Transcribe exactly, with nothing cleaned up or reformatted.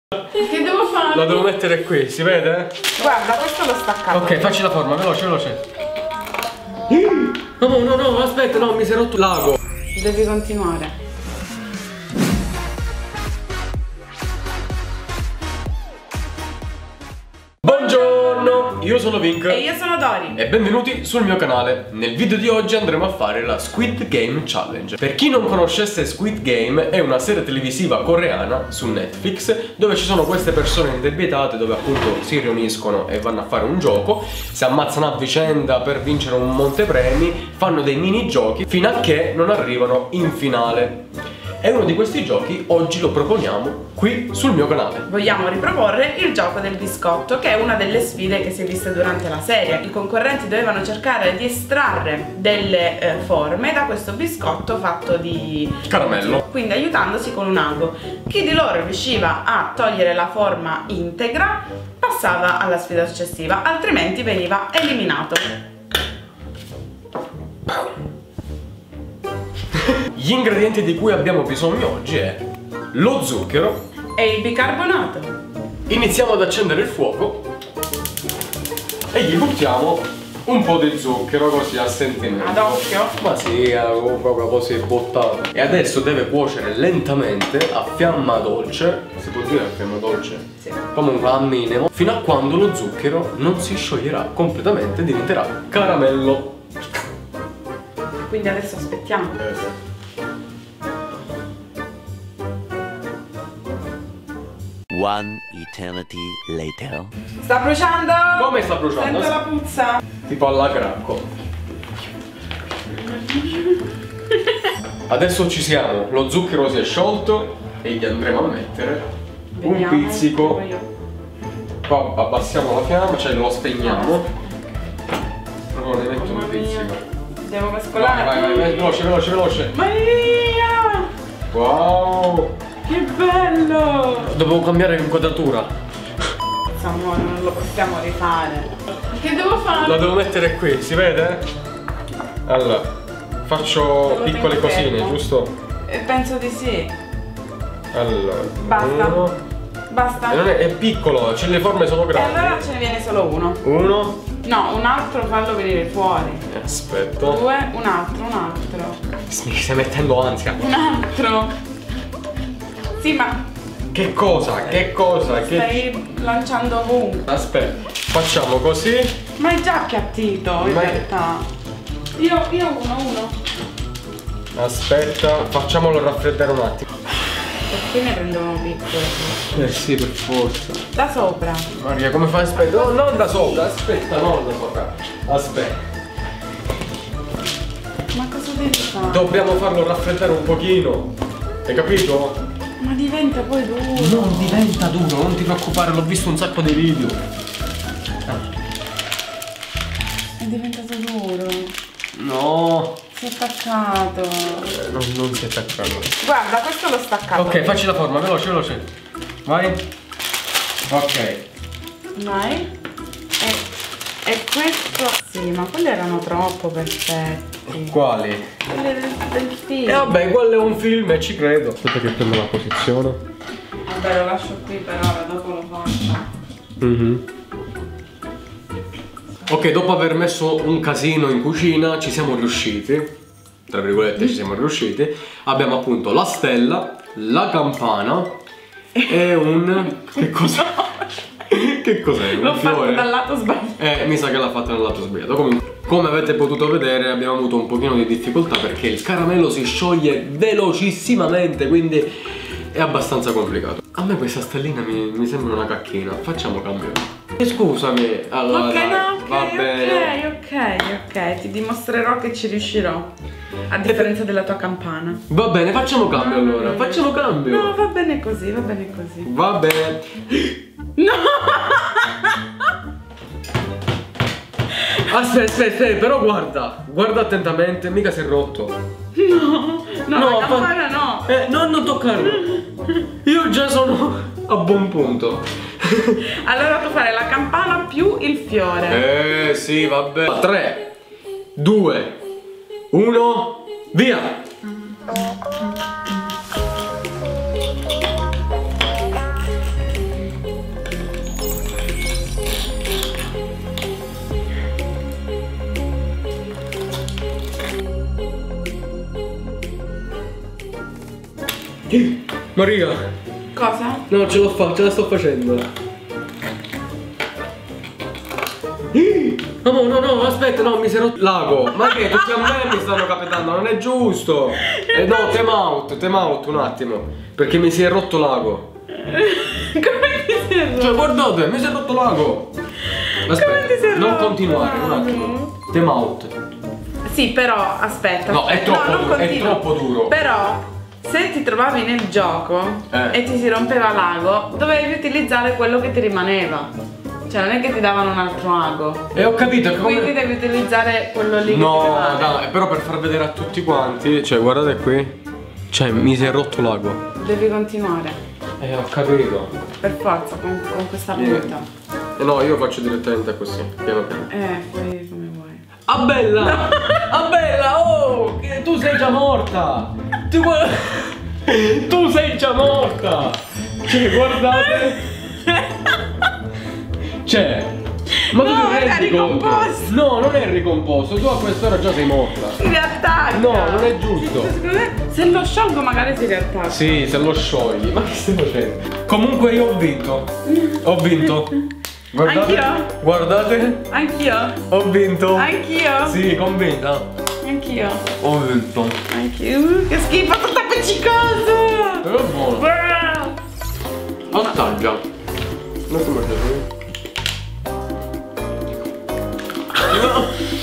Che devo fare? Lo devo mettere qui, si vede? Guarda, questo l'ho staccato. Ok, facci la forma, veloce, veloce. No, no, no, aspetta, no, mi si è rotto l'ago. Devi continuare. Buongiorno, io sono Vink E io sono Dori. e benvenuti sul mio canale. Nel video di oggi andremo a fare la Squid Game Challenge. Per chi non conoscesse, Squid Game è una serie televisiva coreana su Netflix dove ci sono queste persone indebietate, dove appunto si riuniscono e vanno a fare un gioco, si ammazzano a vicenda per vincere un montepremi, fanno dei minigiochi fino a che non arrivano in finale. E uno di questi giochi oggi lo proponiamo qui sul mio canale. Vogliamo riproporre il gioco del biscotto, che è una delle sfide che si è vista durante la serie. I concorrenti dovevano cercare di estrarre delle eh, forme da questo biscotto fatto di caramello, quindi aiutandosi con un ago. Chi di loro riusciva a togliere la forma integra passava alla sfida successiva, altrimenti veniva eliminato. Gli ingredienti di cui abbiamo bisogno oggi è lo zucchero E il bicarbonato. Iniziamo ad accendere il fuoco e gli buttiamo un po' di zucchero così a sentimento. Ad occhio? Ma sì, proprio così buttato. E adesso deve cuocere lentamente a fiamma dolce. Si può dire a fiamma dolce? Sì. Comunque a minimo, fino a quando lo zucchero non si scioglierà completamente, diventerà caramello. Quindi adesso aspettiamo. Eh, One eternity later. Sta bruciando! Come sta bruciando? Sento la puzza! Tipo alla cracco. Adesso ci siamo, lo zucchero si è sciolto e gli andremo a mettere Vediamo. un pizzico. Provo io. Qua abbassiamo la fiamma, cioè lo spegniamo. Proprio ne metto Mamma un mia. pizzico. Devo Vai, mescolare. vai, vai, vai, veloce, veloce, veloce. Maria! Wow! Che bello! Dovevo cambiare inquadratura. Amore, non lo possiamo rifare. Che devo fare? La devo mettere qui, si vede? Allora, faccio Te lo piccole tengo cosine, fermo. giusto? Eh, penso di sì. Allora, Basta. uno. Basta. E non è, è piccolo, cioè le forme sono E grandi. allora ce ne viene solo uno. Uno. No, un altro fallo venire fuori. Aspetta. Due, un altro, un altro. Mi stai mettendo ansia. Un altro. Sì, ma Che cosa? Che cosa? Che... stai lanciando ovunque. Aspetta, facciamo così. Ma è già appiattito in Ma è- realtà. Io, io uno, uno. Aspetta, facciamolo raffreddare un attimo. Perché ne prendono piccoli? Eh sì, per forza. Da sopra. Maria, come fai? Aspetta, no, non da sopra, aspetta, non da sopra. Aspetta. Ma cosa devi fare? Dobbiamo farlo raffreddare un pochino. Hai capito? Ma diventa poi duro. Non diventa duro, non ti preoccupare, l'ho visto un sacco di video. È diventato duro. No, Si è attaccato. eh, non, non si è attaccato. Guarda, questo l'ho staccato. Ok, facci la forma, veloce, veloce. Vai. Ok. Vai. E, e questo. Sì, ma quelli erano troppo perfetti. Quali? Quelli del, del film. E vabbè, quello è un film e ci credo. Aspetta che prendo la posizione. Vabbè, lo lascio qui per ora, dopo lo faccio. Mm-hmm. Ok, dopo aver messo un casino in cucina ci siamo riusciti. Tra virgolette ci siamo riusciti. Abbiamo appunto la stella, la campana e un... Che cosa? Che cos'è? Un L'ho fatto fiore? dal lato sbagliato. Eh, mi sa che l'ha fatta nel lato sbagliato. Comunque, come avete potuto vedere, abbiamo avuto un pochino di difficoltà perché il caramello si scioglie velocissimamente, quindi è abbastanza complicato. A me questa stellina mi, mi sembra una cacchina. Facciamo cambio. Eh, Scusami. Allora, Ok, dai, no, ok, va bene. ok, ok, ok. Ti dimostrerò che ci riuscirò. A differenza della tua campana. Va bene, facciamo cambio allora. Facciamo cambio. No, va bene così, va bene così. Va bene. No! Aspetta, aspetta, aspetta, però guarda. Guarda attentamente, mica si è rotto. No, no, No, la campana no. Eh, no, non toccarlo. Io già sono a buon punto. Allora tu fare la campana più il fiore. Eh sì, vabbè. tre, due, uno, via. Maria. Cosa? No, ce l'ho fatta, ce la sto facendo. No, no, no, aspetta, no, mi si è rotto l'ago. Ma che tutti a me mi stanno capitando, non è giusto. Eh no, time out, time out un attimo. Perché mi si è rotto l'ago. Come ti sei rotto? Cioè, guardate, mi si è rotto l'ago. Aspetta, non continuare, un attimo. Time out. Sì, però, aspetta. No, è troppo no, non duro, è continua. troppo duro. Però, se ti trovavi nel gioco Eh. e ti si rompeva l'ago, dovevi utilizzare quello che ti rimaneva. Cioè, non è che ti davano un altro ago. E ho capito che Quindi come... devi utilizzare quello lì che ti No, rimane. dai, però per far vedere a tutti quanti. Cioè, guardate qui. Cioè, mi si è rotto l'ago. Devi continuare. Eh, ho capito. Per forza, con, con questa Sì. punta. Eh no, io faccio direttamente così, piano piano. Eh, fai come vuoi. Ah bella! Ah bella! Oh! Che tu sei già morta! Tu, guarda... tu sei già morta! Cioè, guardate! Cioè, ma tu No, ti è rendi conto? ricomposto. No, non è ricomposto, tu a quest'ora già sei morta. Si riattacca. No, non è giusto. Secondo me, se lo sciolgo magari si riattacca. Sì, se lo sciogli. Ma che stai facendo? Comunque io ho vinto. Ho vinto. Guardate. Anch'io? Guardate. Anch'io. Ho vinto. Anch'io. Sì, convinta. Anch'io. Ho vinto. Anch'io. Uh, che schifo, tutto appiccicoso. Però è buono. Brrr. Assaggia. Non si mangia.